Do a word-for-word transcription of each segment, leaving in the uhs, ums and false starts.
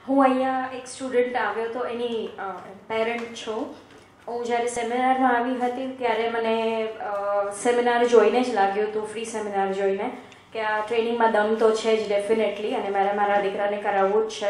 હું અહીંયા એક સ્ટુડન્ટ આવ્યો તો એની પેરેન્ટ છું. હું જ્યારે સેમિનારમાં આવી હતી ત્યારે મને સેમિનાર જોઈને જ લાગ્યું હતું, ફ્રી સેમિનાર જોઈને, કે આ ટ્રેનિંગમાં દમ તો છે જ ડેફિનેટલી, અને મારે મારા દીકરાને કરાવવું જ છે.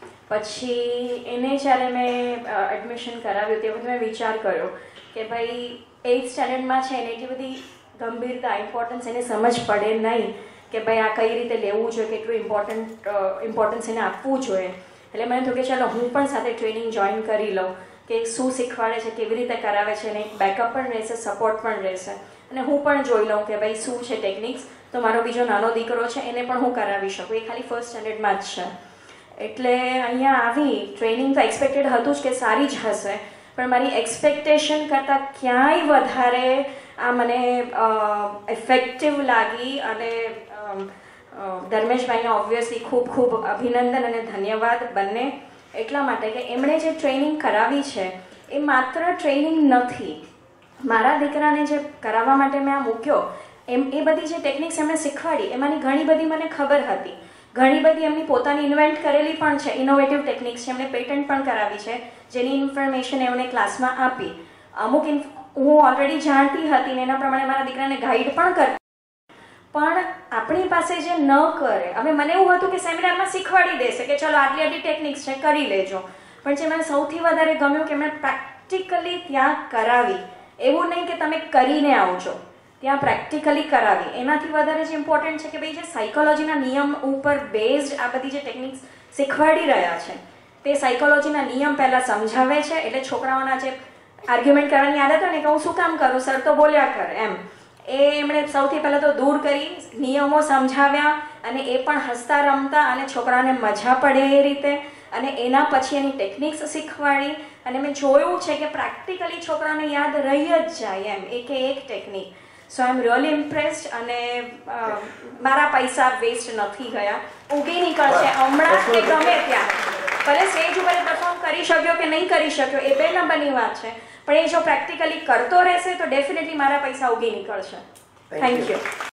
પછી એને જ્યારે મેં એડમિશન કરાવ્યું તે વખતે મેં વિચાર કર્યો કે ભાઈ એઇથ સ્ટેન્ડર્ડમાં છે એને એટલી બધી ગંભીરતા, ઇમ્પોર્ટન્સ એને સમજ પડે નહીં કે ભાઈ આ કઈ રીતે લેવું જોઈએ, કેટલું ઇમ્પોર્ટન્ટ ઇમ્પોર્ટન્સ એને આપવું જોઈએ. એટલે મને થયું કે ચાલો હું પણ સાથે ટ્રેનિંગ જોઈન કરી લઉં કે શું શીખવાડે છે, કેવી રીતે કરાવે છે, અને બેકઅપ પણ રહેશે, સપોર્ટ પણ રહેશે, અને હું પણ જોઈ લઉં કે ભાઈ શું છે ટેકનિક્સ. તો મારો બીજો નાનો દીકરો છે એને પણ હું કરાવી શકું, એ ખાલી ફર્સ્ટ સ્ટેન્ડર્ડમાં જ છે. એટલે અહીંયા આવી ટ્રેનિંગ તો એક્સપેક્ટેડ હતું જ કે સારી જ હશે, પણ મારી એક્સપેક્ટેશન કરતાં ક્યાંય વધારે આ મને ઇફેક્ટિવ લાગી. અને ધર્મેશભાઈને ઓબ્વિયસલી ખૂબ ખૂબ અભિનંદન અને ધન્યવાદ બંને, એટલા માટે કે એમણે જે ટ્રેનિંગ કરાવી છે એ માત્ર ટ્રેનિંગ નથી. મારા દીકરાને જે કરાવવા માટે મેં આ મૂક્યો એમ એ બધી જે ટેકનિક્સ એમણે શીખવાડી એમાંની ઘણી બધી મને ખબર હતી, ઘણી બધી એમની પોતાની ઇન્વેન્ટ કરેલી પણ છે, ઇનોવેટિવ ટેકનિક્સ છે, એમણે પેટન્ટ પણ કરાવી છે, જેની ઇન્ફોર્મેશન એમણે ક્લાસમાં આપી. અમુક હું ઓલરેડી જાણતી હતી ને એના પ્રમાણે મારા દીકરાને ગાઈડ પણ કરતી. પણ આપણી પાસે જે ન કરે, હવે મને એવું હતું કે સેમિનારમાં શીખવાડી દેશે કે ચલો આટલી આટલી ટેકનિક્સ છે કરી લેજો, પણ જે મને સૌથી વધારે ગમ્યું કે એમણે પ્રેક્ટિકલી ત્યાં કરાવી. એવું નહીં કે તમે કરીને આવજો, ત્યાં પ્રેક્ટિકલી કરાવી. એનાથી વધારે જે ઇમ્પોર્ટન્ટ છે કે ભાઈ જે સાયકોલોજીના નિયમ ઉપર બેઝડ આ બધી જે ટેકનિક્સ શીખવાડી રહ્યા છે તે સાયકોલોજીના નિયમ પહેલાં સમજાવે છે. એટલે છોકરાઓના જે આર્ગ્યુમેન્ટ કરવાની આદત હોય ને કે હું શું કામ કરું, સર તો બોલ્યા કરે એમ, એ એમણે સૌથી પહેલાં તો દૂર કરી, નિયમો સમજાવ્યા, અને એ પણ હસતા રમતા અને છોકરાને મજા પડે એ રીતે, અને એના પછી એની ટેકનિક્સ શીખવાડી. અને મેં જોયું છે કે પ્રેક્ટિકલી છોકરાને યાદ રહી જ જાય એમ એક એક technique. So I am really impressed, અને મારા પૈસા વેસ્ટ નથી ગયા, ઉગી નીકળશે હમણાં કે ગમે ત્યાં. ભલે સ્ટેજ ઉપર પરફોર્મ કરી શક્યો કે નહીં કરી શક્યો એ બે નંબરની વાત છે, પણ એ જો પ્રેક્ટિકલી કરતો રહેશે તો ડેફિનેટલી મારા પૈસા ઉગી નીકળશે. Thank you.